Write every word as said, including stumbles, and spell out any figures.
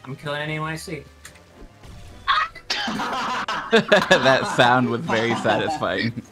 I'm killing anyone I see. That sound was very satisfying.